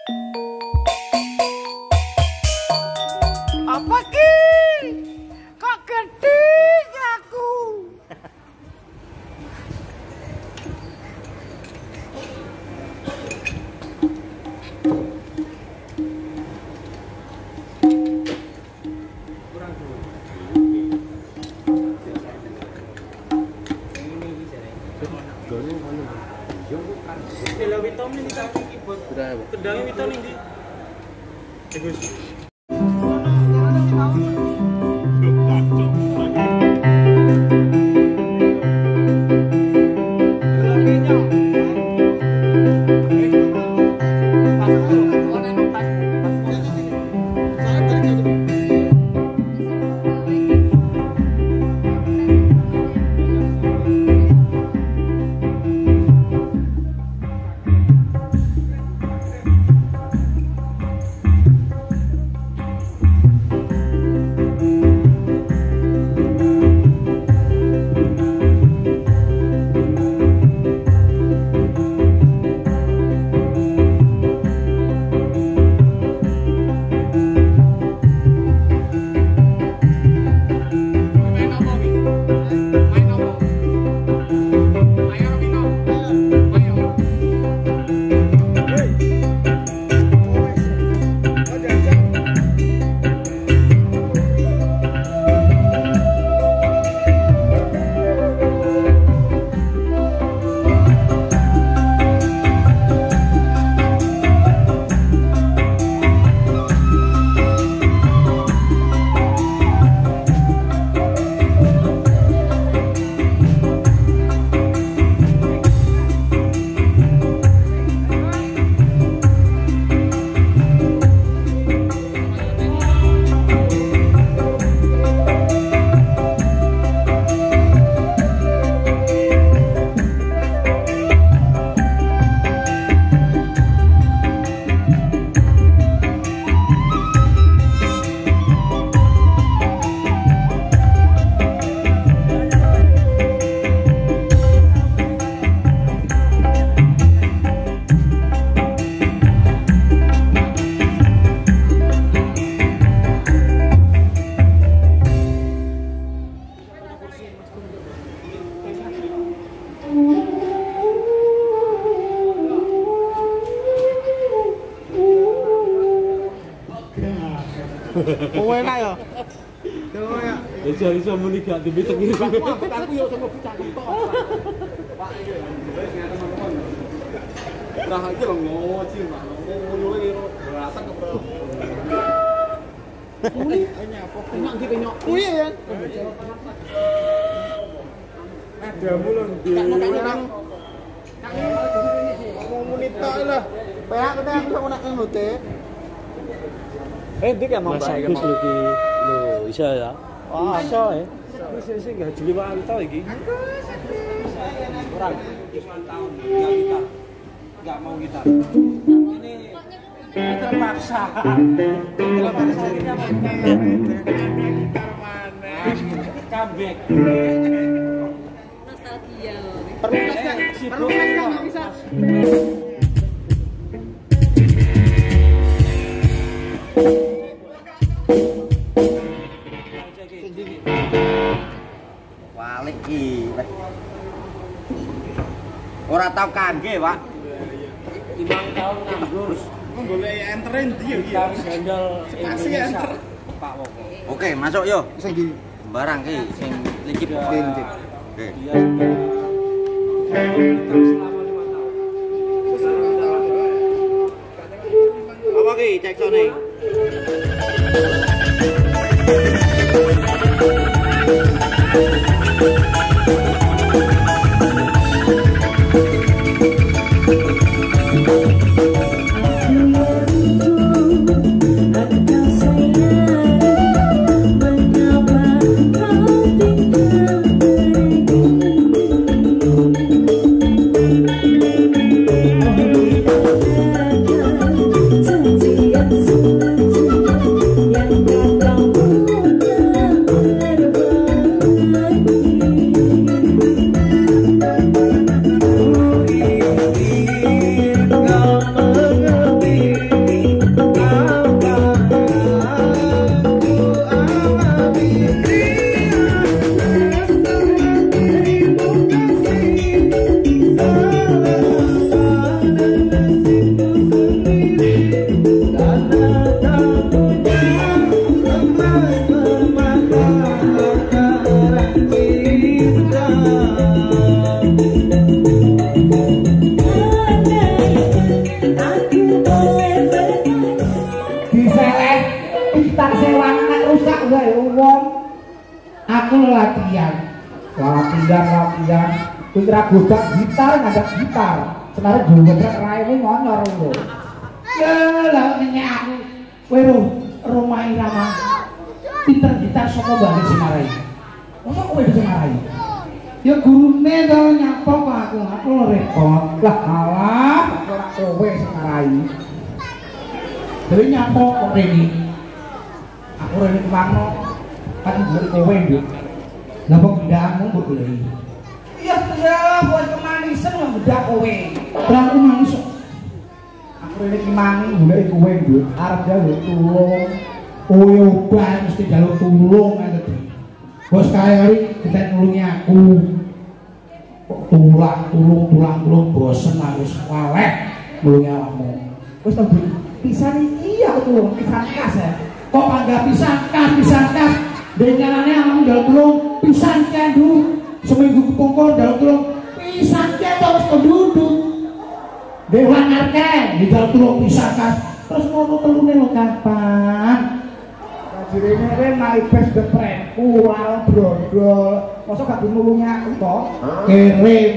Apa ki? Kok gede aku? Kedang witom ini kaki keyboard. Kedang witom ini. Bagus. Oh enak ya. Ya jari sama nih gak demi tengir. Aku yo sama bocah kok. Pak iki. Nah iki lho ngoci, Pak. Ngono iki rata ke bro. Enak iki kenyok. Kuwi ya. Ada mulun di. Mau menit tok lah. Peak kita aku sama nak ngote. Dik ya mau Mas Agus lagi lo bisa ya? Oh, iso ya. Wis enggak juli mantau iki. Orang 9 tahun enggak kita. Enggak mau kita. Ini terpaksa. Terpaksa kita mau comeback. Nostalgia. Perlu enggak bisa. Walik iki. Ora tau kangge, Pak. 5 tahun nganggur. Golek enterin ndi ya iki. Harus handle Indonesia. Pak Woko. Oke, masuk yo. Sing ndi? Barang ki sing likip. Oke. Dia sudah kita selama 5 tahun. Apa ki cek sone? Yang latihan. Latihan. Kuwi ra godak gitar ngadak gitar. Senare jogetrek raine ngonyor lho. Ya lah nenek aku. Kowe rumah irama. Pinter gitar saka Mbak Semarai. Mosok kowe Semarai? Ya gurune to nyapa kok aku repot. Lah alah, ora kowe Semarai. Dewe nyapa kok rene. Aku rene kemana? Kan mbok kowe nduk. Lah kok gendangmu mbok goleki. Iya, buat kemanisan yang bedak kowe. Lah aku manis. Aku rene ki mangi goleki kowe nduk. Arep njaluk tulung. Kowe obah mesti njaluk tulung ngene. Bos kali kita nulungi aku. Kok tulang bosen aku waleh nulungi awakmu. Wis to, Bu. Pisan iki aku tulung pisan kas ya. Kok panggah pisan kas. Denganane awakmu njaluk tulung pisan kendu. Seminggu kepungkur njaluk tulung pisan ken terus penduduk. Dewan arke njaluk tulung pisan kas. Terus ngono telune lho kapan? Jirene rene naibes depremku warung brondol. Mosok gak nulungi aku to? Kirim.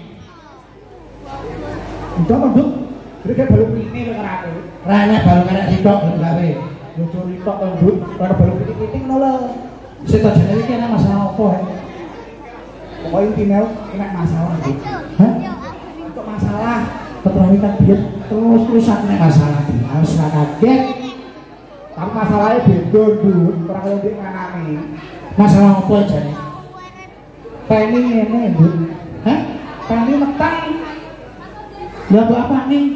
Ndok nduk. Kira balung ini lho karo aku. Rene balung arek sitok ben gawe. Lucu ritok to nduk. Ora balung pitik-pitik ngono lho. Sing tak jenenge iki ana masalah apa ya? Pokoke intine kena masalah nduk. Hah? Untuk masalah keterangan kan biar terus-terusan nek masalah iki. Harus kaget. Tapi masalahnya beda nduk, ora kaya ndek nganane. Masalah apa jane? Peni ngene nduk. Hah? Peni metang. Lah mbok apa nih?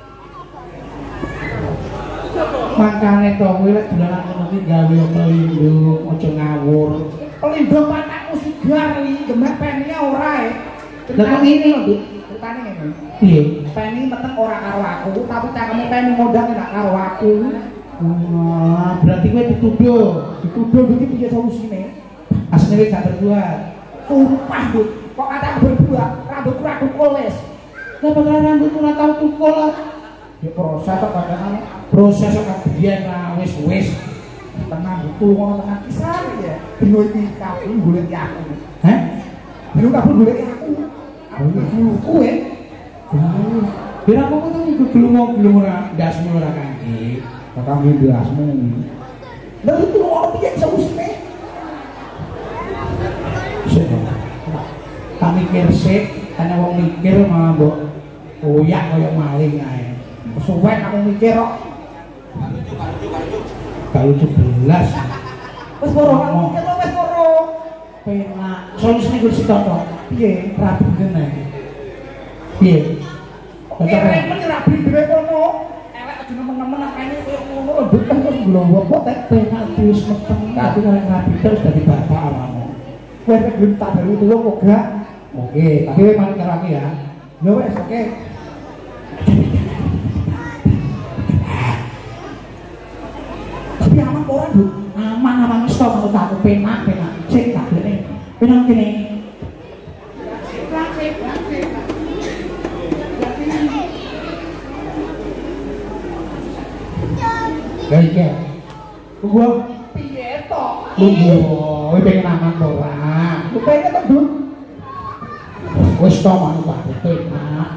Makane to kowe lek dolanan ngono iki gawe pelindung, aja ngawur. Pelindung patakmu sigar iki, gemek penine ora e. Lah kok ngene lho, Nduk. Ceritane ngene. Piye? Peni meteng ora karo aku, tapi cangkeme peni ngondang nek karo aku. Wah, berarti kowe dituduh iki piye solusine? Asline wis gak berbuat. Sumpah, Bu. Kok kata berbuat, rambutku ra tukul wis. Lah padahal rambutku ora tau tukul. Ya proses kok kadang proses kok biyen ra wis tenang betul ngono tenan pisan ya. Dino iki kabeh golek aku. Hah? Dino kabeh golek aku. Aku kowe. Kira apa kok iku gelem ora ndasmu ora kanthi. Kakang ndasmu. Lah itu ora piye solusine? Tak mikir sik, ana wong mikir malah mbok oyak kaya maling ae. Suwek aku mikir kok. Kalau 17. Wis poro aku mikir wis poro. Penak. Solusine kudu sitoto. Piye? Rabi kene. Piye? Kaya men rabi dhewe kono. Elek aja nemen-nemen akane koyo ngono lho, bukan terus glowok kok tek penak wis meteng. Tapi kalau rabi terus dadi bapak awakmu. Kowe nek gelem tak dalu tulung kok gak? Oke, tapi kowe mari karo aku ya. Ya wis, oke. Tapi aman kok ora, Nduk? Aman wis tok menurut aku penak. Sik tak kene. Penak kene. Lah iki. Gua piye tok? Kowe pengen aman kok ora? Kowe pengen to, Nduk? Wis tok manut Pak penak.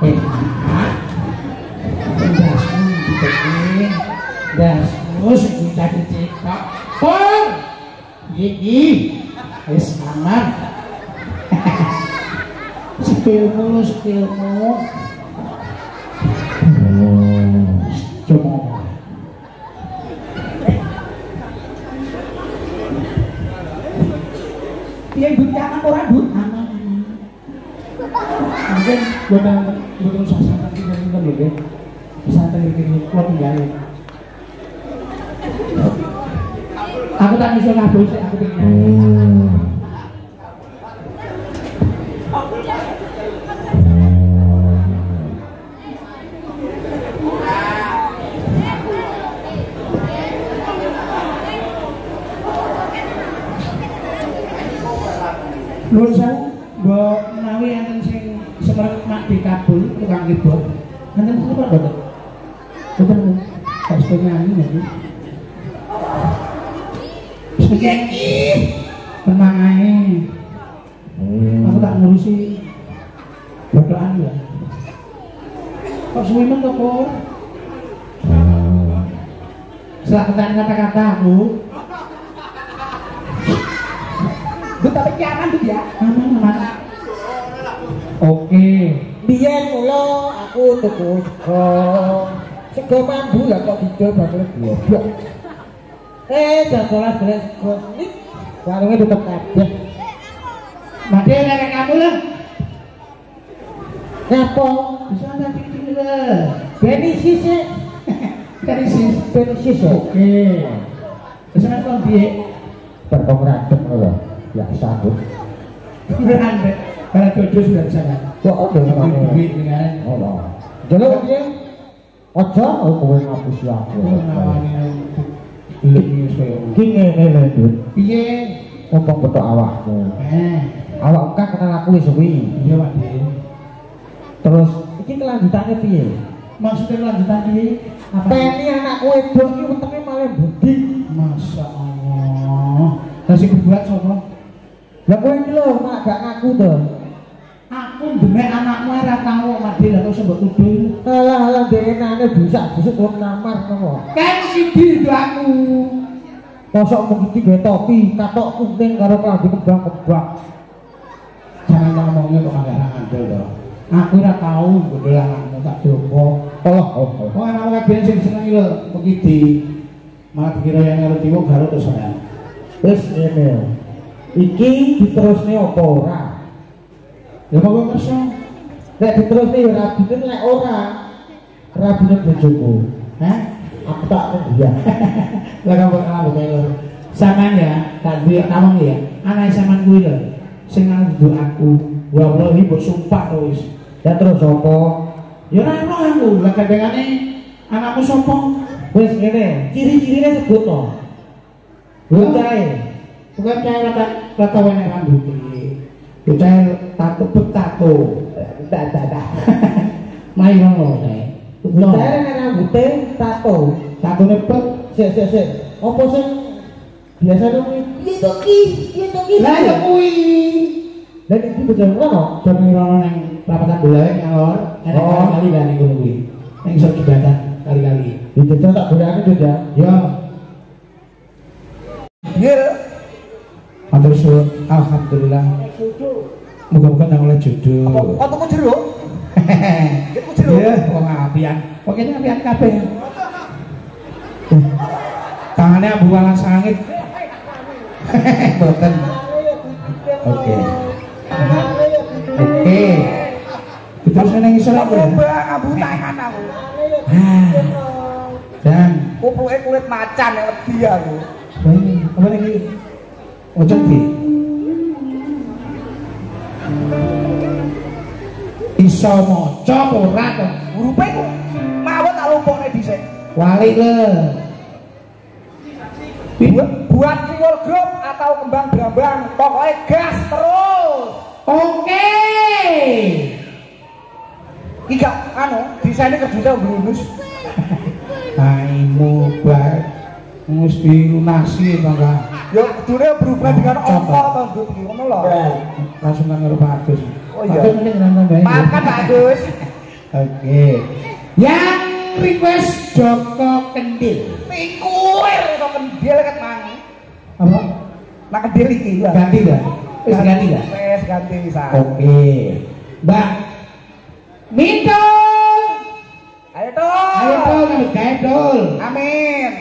Terus kita dicekak. Pur. Iki. Wis aman. Skillmu. Coba. Piye Nduk aman ora, Nduk? Aman. Mungkin buatan suasana kita lho nggih. Bisa kiri-kiri kok tinggal. Aku tak iso kabeh sik aku pengen. Nuwun sewu, mbok menawi enten sing semerep mak dikabul tukang keyboard. Enten sing kok mboten. Boten harus nyanyi ya. Iki. tenang aja. Aku tak ngurusi berdoaan ya. Kok suwimen kok Pur? Silahkan kata-kata aku. Gue tapi jangan tuh ya. Aman. Oke. Biyen mula aku tuku sego mambu lah kok didol bakal goblok. Jam 12 belas menit warungnya tutup kabeh. Made nek kamu lah. Ngapa? Bisa tak dikit lah. Benisis ya. Benisis ya. Oke. Bisa kok piye? Berpengradem lho. Ya sanggup. Berande. Para jodoh sudah bisa kan? Kok ada namanya? Duit dengan. Oh. Jelek piye? Aja kowe ngapusi aku. Belum saya. Ki ngene lho, Dut. Piye? Ngomong betok awakmu. Awakmu kan kenal aku wis suwi. Iya, Pak. Terus iki kelanjutannya piye? Maksudnya kelanjutan piye? Apa? Peni anakku wedok iki wetenge malah budi. Masya Allah. Kasih berbuat sapa? Lah kowe iki lho mak gak ngaku to. Aku demek anakmu ora tau mati lha kok sebut tuduh. Alah denane busuk wong namar ngono. Kan iki aku. Kosok mung iki gawe topi, katok kuning karo klambi kembang-kembang. Jangan ngomongnya kok agak ngandel to. Aku ora tau bodol anakmu tak jopo. Oh. Kok anak kabeh sing seneng lho begitu. Malah dikira yang ngerti wong garo terus ana. Wis ngene. Iki diterusne apa ora? Ya kok kersa? Nek diterusne ya rabine lek ora. Rabine bojoku. Hah? Aku tak ngendi. Lah kamu kelor. Sampeyan ya, tak duwe namung ya. Anak sampean kuwi lho. Sing nganggo aku. Wallahi mbok sumpah to wis. Ya terus apa? Ya ora ono aku. Lah kadangane anakku sapa? Wis ngene, ciri-cirine sebut to. Bocahe. Bukan cahaya rata wene rambut iki. Cahaya tato betato. Dah. Mai ngono kae. Bocahe nek rambute tato. Tatone bet. Sik. Apa sing biasane piye to ki? Lah ya kuwi. Dan iki bocahe ngono. Jane rono nang rapatan bola ngalor. Enak kali lah ning kono kuwi. Ning iso jembatan kali-kali. Itu tak bolehane tuh ya. Ya. Nggih. Matur suwun. Alhamdulillah. Muga-muga nang oleh jodoh. Apa tuku jeruk? Tuku jeruk. Iya, wong apian. Pokoknya apian kabeh. Tangannya abu alas sangit. Boten. Oke. Terus nang isor aku ya. Abu tangan aku. Dan Kupuke kulit macan yang wedi aku. apa lagi? Ojo iki. Iso maca ora to? Hurufe ku mawon tak lumpukne dhisik. Wali le. Buat riwol grup atau kembang brambang, pokoknya gas terus. Oke. Iki gak desainnya kerjanya berunus. Aimu baik. Mesti lunasi bangga. Ya kudune berhubungan dengan apa to Ndut iki ngono lho. Langsung nang karo Pak Agus. Oh iya. Agus mending nang tambahin. Makan Pak Agus. Oke. Yang request Joko Kendil. Pikuir iso kendil ket mang. Apa? Nak kendil iki ya. Ganti dah. Wis ganti dah. Wis ganti pisan. Oke. Mbak Mintul. Ayo Tol. Ayo Tol, nambah gawe Tol. Amin.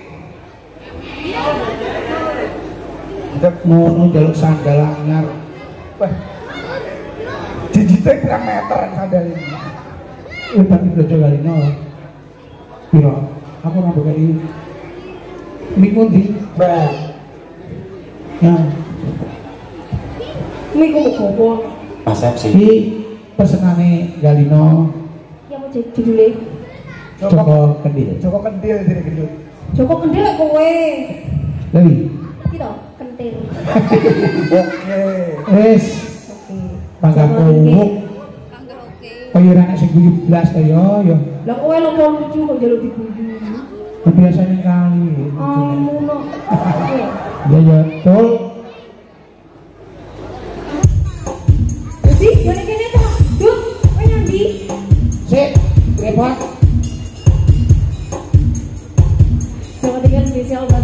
Ngono jaluk sandal anyar. Wah. Dijite pirang meter sandal ini. Tapi blojo kali no. Piro? Aku nambah kali. Mik pundi? Bah. Ya. Mik kok gowo. Persepsi. Iki pesenane Galino Ya mau judule. Joko Kendil. Joko kendil sini gendut. Joko kendil lek kowe. Lewi. Iki to, kentil. Oke. Wis. Oke. Tangga kuwuk. Kaya ora nek sing guyu blas to ya. Lah kowe lho lucu kok njaluk diguyu. Biasane kali. Ngono. Ya Tol. dengan spesial